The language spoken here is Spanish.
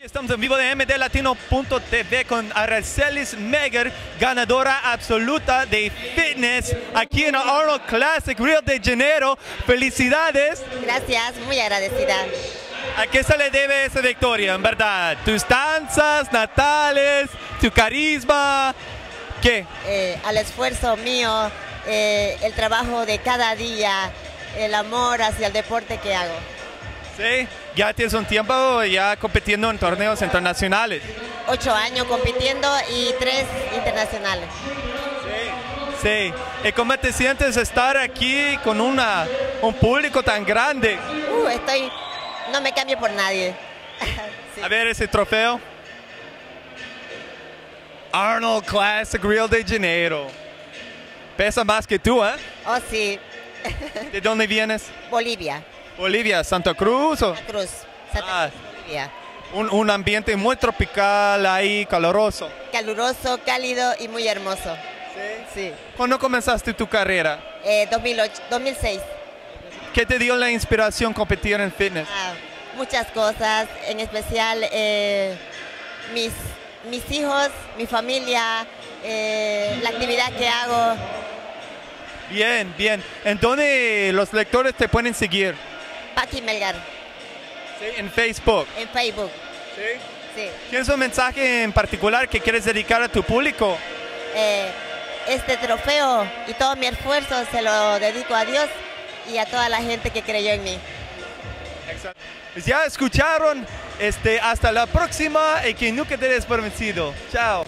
Estamos en vivo de mdlatino.tv con Aracelis Megar, ganadora absoluta de fitness aquí en el Arnold Classic Rio de Janeiro. ¡Felicidades! Gracias, muy agradecida. ¿A qué se le debe esa victoria, en verdad? ¿Tus danzas natales, tu carisma? ¿Qué? Al esfuerzo mío, el trabajo de cada día, el amor hacia el deporte que hago. Sí, ya tienes un tiempo ya compitiendo en torneos internacionales. 8 años compitiendo y 3 internacionales. Sí. ¿Y cómo te sientes estar aquí con un público tan grande? No me cambio por nadie. Sí. A ver ese trofeo. Arnold Classic Rio de Janeiro. Pesa más que tú, ¿eh? Oh, sí. ¿De dónde vienes? Bolivia. Bolivia, Santa Cruz. Santa Cruz, Bolivia. Un ambiente muy tropical ahí, caluroso. Caluroso, cálido y muy hermoso. Sí. ¿Cuándo comenzaste tu carrera? 2006. ¿Qué te dio la inspiración competir en fitness? Muchas cosas, en especial mis hijos, mi familia, la actividad que hago. Bien, bien. ¿En dónde los lectores te pueden seguir? Paqui Melgar. Sí, en Facebook. En Facebook. Sí. ¿Tienes un mensaje en particular que quieres dedicar a tu público? Este trofeo y todo mi esfuerzo se lo dedico a Dios y a toda la gente que creyó en mí. Exacto. Pues ya escucharon, hasta la próxima y que nunca te des por vencido. Chao.